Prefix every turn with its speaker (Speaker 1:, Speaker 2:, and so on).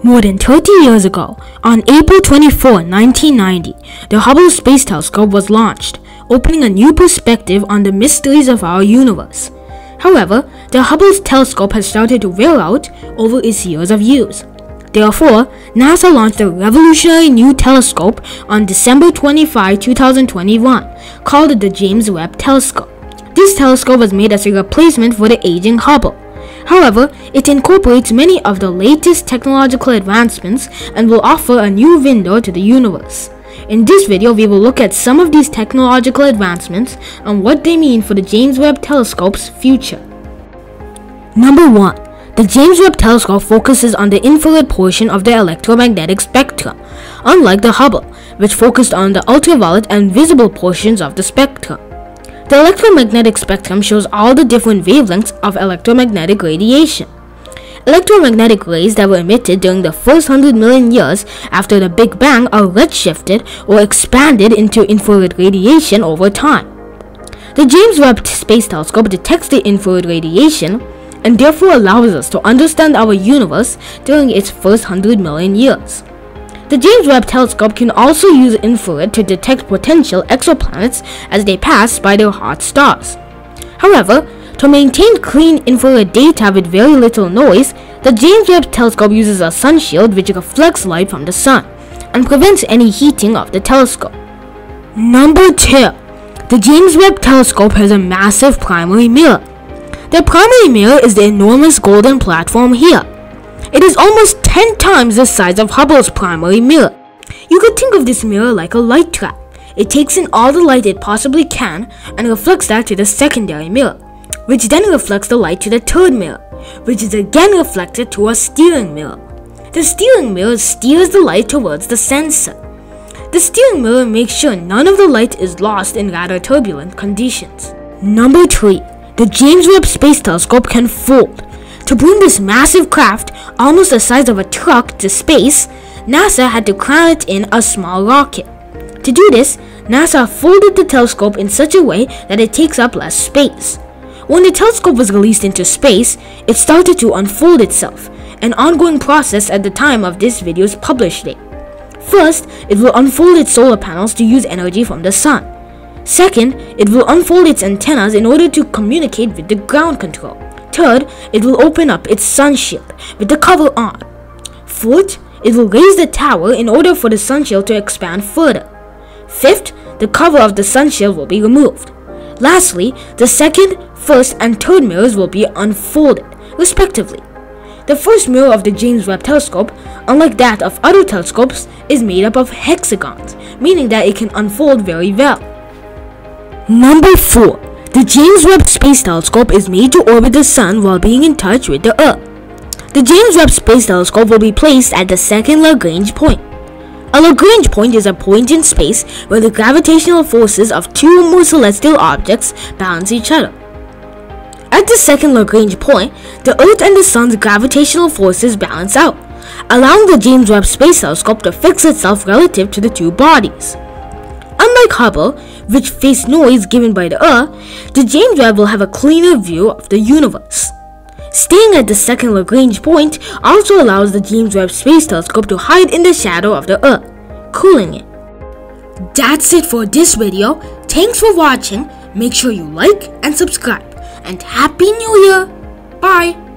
Speaker 1: More than 30 years ago, on April 24, 1990, the Hubble Space Telescope was launched, opening a new perspective on the mysteries of our universe. However, the Hubble telescope has started to wear out over its years of use. Therefore, NASA launched a revolutionary new telescope on December 25, 2021, called the James Webb Telescope. This telescope was made as a replacement for the aging Hubble. However, it incorporates many of the latest technological advancements and will offer a new window to the universe. In this video, we will look at some of these technological advancements and what they mean for the James Webb Telescope's future. Number 1. The James Webb Telescope focuses on the infrared portion of the electromagnetic spectrum, unlike the Hubble, which focused on the ultraviolet and visible portions of the spectrum. The electromagnetic spectrum shows all the different wavelengths of electromagnetic radiation. Electromagnetic rays that were emitted during the first 100 million years after the Big Bang are redshifted or expanded into infrared radiation over time. The James Webb Space Telescope detects the infrared radiation and therefore allows us to understand our universe during its first 100 million years. The James Webb Telescope can also use infrared to detect potential exoplanets as they pass by their hot stars. However, to maintain clean infrared data with very little noise, the James Webb Telescope uses a sun shield which reflects light from the sun and prevents any heating of the telescope. Number 2. The James Webb Telescope has a massive primary mirror. The primary mirror is the enormous golden platform here. It is almost 10 times the size of Hubble's primary mirror. You could think of this mirror like a light trap. It takes in all the light it possibly can and reflects that to the secondary mirror, which then reflects the light to the third mirror, which is again reflected to a steering mirror. The steering mirror steers the light towards the sensor. The steering mirror makes sure none of the light is lost in rather turbulent conditions. Number 3. The James Webb Space Telescope can fold. To bring this massive craft, almost the size of a truck, to space, NASA had to cram it in a small rocket. To do this, NASA folded the telescope in such a way that it takes up less space. When the telescope was released into space, it started to unfold itself, an ongoing process at the time of this video's publish date. First, it will unfold its solar panels to use energy from the sun. Second, it will unfold its antennas in order to communicate with the ground control. Third, it will open up its sun shield with the cover on. Fourth, it will raise the tower in order for the sun shield to expand further. Fifth, the cover of the sun shield will be removed. Lastly, the second, first, and third mirrors will be unfolded, respectively. The first mirror of the James Webb Telescope, unlike that of other telescopes, is made up of hexagons, meaning that it can unfold very well. Number 4. The James Webb Space Telescope is made to orbit the Sun while being in touch with the Earth. The James Webb Space Telescope will be placed at the second Lagrange point. A Lagrange point is a point in space where the gravitational forces of two or more celestial objects balance each other. At the second Lagrange point, the Earth and the Sun's gravitational forces balance out, allowing the James Webb Space Telescope to fix itself relative to the two bodies. Unlike Hubble, which faced noise given by the Earth, the James Webb will have a cleaner view of the universe. Staying at the second Lagrange point also allows the James Webb Space Telescope to hide in the shadow of the Earth, cooling it. That's it for this video. Thanks for watching. Make sure you like and subscribe. And Happy New Year! Bye!